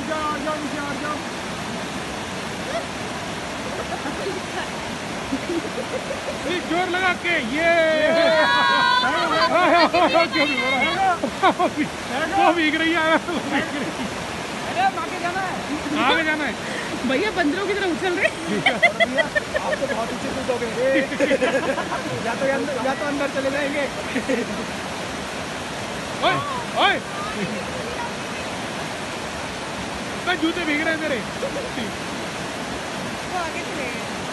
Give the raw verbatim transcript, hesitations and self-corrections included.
जाओ और जाओ नीचे और जाओ। जोर लगा के ये वो भीग रही है। अरे आगे जाना है, आगे जाना है भैया बंदरों की तरह उछल रहे। आप तो बहुत ऊंचे कूदोगे। या तो अंदर या तो अंदर चले जाएंगे। ओए ओए जूते भीग रहे हैं तेरे। वो आगे चले गए।